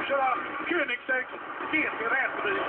köra Koenigsegg GT racerbil.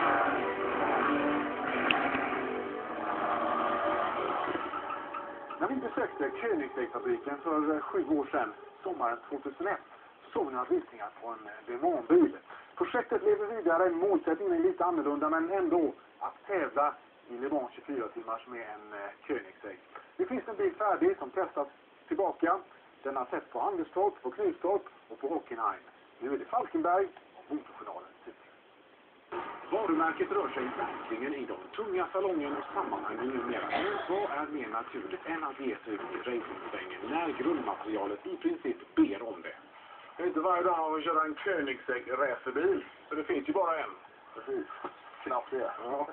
När vi besökte Koenigsegg-fabriken för 7 år sedan, sommaren 2001, så såg vi några visningar på en Le Mans-bil. Projektet lever vidare, målsättningen är lite annorlunda men ändå att tävla i Le Mans 24 timmars med en Koenigsegg. Det finns en bil färdig som testas tillbaka. Den har sett på Anderstorp, på Knutstorp och på Hockenheim. Nu är det Falkenberg och motorjournalens tur. Varumärket rör sig verkligen i de tunga salongen och sammanhangen numera. Men vad är mer naturligt än att ge sig ut i racingsvängen när grundmaterialet i princip ber om det? Det är inte varje dag man vill köra en Koenigsegg racerbil, för det finns ju bara en. Precis. Knappt det. Ja.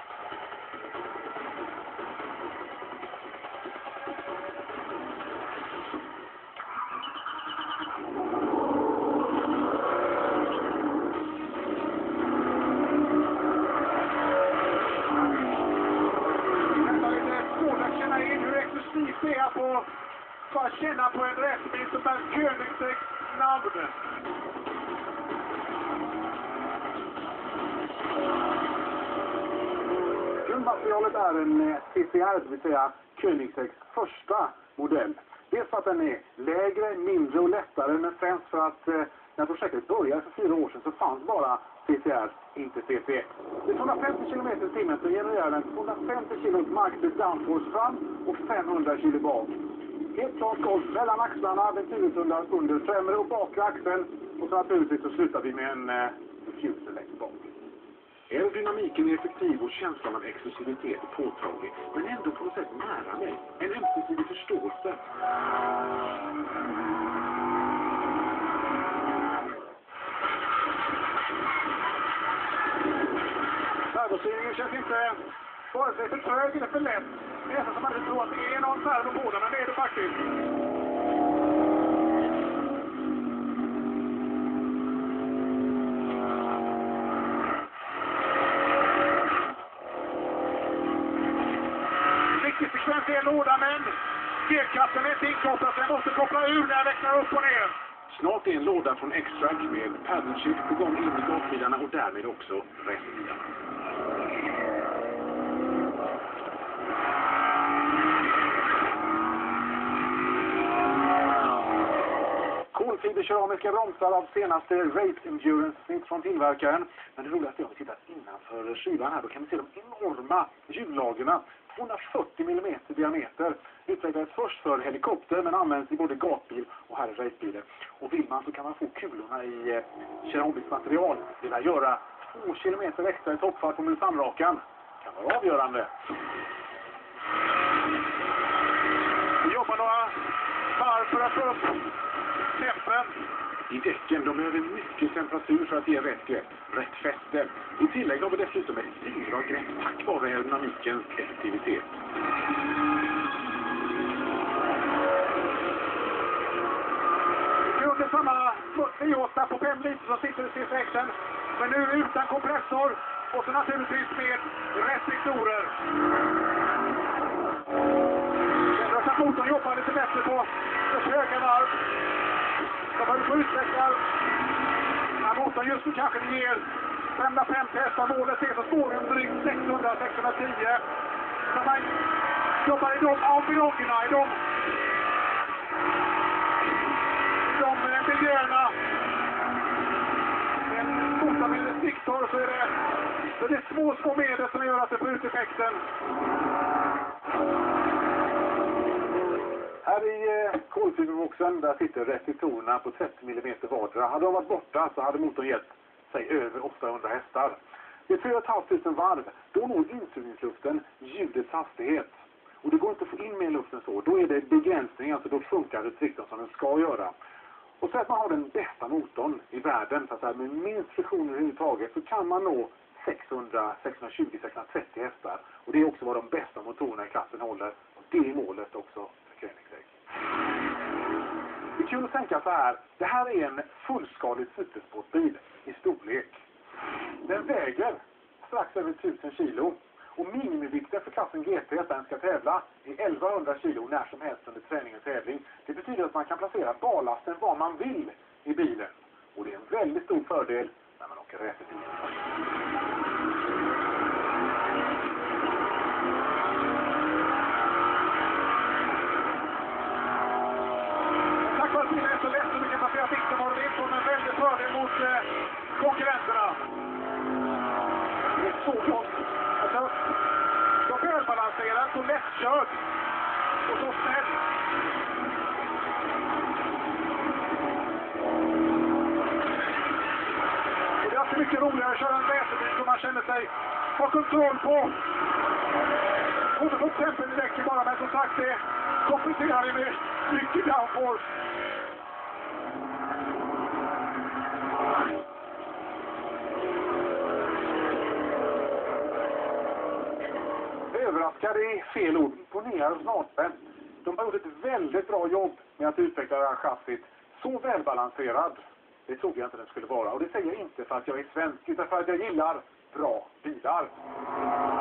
Det är på bara känna på en racerbil som är Koenigsegg namn. Grundmaterialet är en CCR, det vill säga Koenigseggs första modell. Dels för att den är lägre, mindre och lättare, men främst för att när projektet började för 4 år sedan så fanns bara CCR, inte CCX. Med 250 km/h så genererar den 250 kg markligt downforce fram och 500 kg bak. Helt klart golv mellan axlarna, ventilutundar under främre och bakre axeln och så naturligtvis så slutar vi med en diffuser längst bak. Aerodynamiken är effektiv och känslan av exklusivitet är påtaglig, men ändå på något sätt nära mig. En ömsesidig förståelse. Servostyrningen känns inte vare sig för trög eller för lätt. Det är nästan som man inte tror att det är någon servo på den, men det är det faktiskt. Riktigt sekvent är lådan, men gearkatten är inte inkopplad så jag måste koppla ur när jag växlar upp och ner. Snart är en låda från X-Track med paddle shift på gång in i gasbilarna och därmed också racerbilarna. Kolfiberkeramiska bromsar av senaste Race Endurance-snitt från tillverkaren. Men det roligaste är att vi tittar innanför skivan här. Då kan vi se de enorma hjullagren. 240 mm diameter. Utvecklades först för helikopter men används i både gatbil och här i racebilar. Och vill man så kan man få kulorna i keramiskt material. Det vill göra 2 kilometer extra i toppfart på Mulsanrakan. Kan vara avgörande. Vi jobbar några varv för att få upp tempen. I däcken, de behöver mycket temperatur för att ge rätt grepp, rätt fäste. I tillägg har vi dessutom ett styra grepp tack vare aerodynamikens effektivitet. Grunden samma V8 på 5 liter som sitter i CCXen, men nu utan kompressor och så naturligtvis med restriktorer. Jag tror att motorn jobbar lite bättre på höga varv. Så får vi få utveckla när motorn just nu kanske det ger 550 hästar. Målet är så småningom drygt 600-610. Så man jobbar i de ambitionerna, i de miljöerna. En motor med restriktor så är det små medel som gör att det får ut effekten. Här i kolfiberboxen där sitter restriktorerna på 30 mm vardera. Hade de varit borta så hade motorn gett sig över 800 hästar. Vid 4 500 varv, då når insugningsluften ljudets hastighet. Och det går inte att få in mer luften så. Då är det begränsning, alltså då funkar restriktorn som den ska göra. Och så att man har den bästa motorn i världen, så att säga, med minst friktioner överhuvudtaget, så kan man nå 600, 620, 630 hästar. Och det är också vad de bästa motorerna i klassen håller. Och det är målet också för Koenigsegg. Det är kul att tänka så här. Det här är en fullskalig supersportbil i storlek. Den väger strax över 1000 kilo. Och minimivikten för klassen GT att den ska tävla är 1100 kilo när som helst under träning och tävling. Det betyder att man kan placera ballasten var man vill i bilen. Och Och det är en väldigt stor fördel när man åker racerbil. Tack vare att bilen är så lätt så du kan passera bikten var du vill från en väldigt fördel mot konkurrenterna. Det är så gott. Alltså, så välbalanserad, så lättkörd och så snäll. Och det är alltid mycket roligare att köra en racerbil som man känner sig ha kontroll på. Både på tempen i däcken bara, men som sagt det kompenserar det med mycket downforce. Överraskad är fel ord. Imponerar snart. De har gjort ett väldigt bra jobb med att utveckla det här chassit. Så välbalanserad. Det trodde jag inte den skulle vara. Och det säger jag inte för att jag är svensk utan för att jag gillar bra bilar.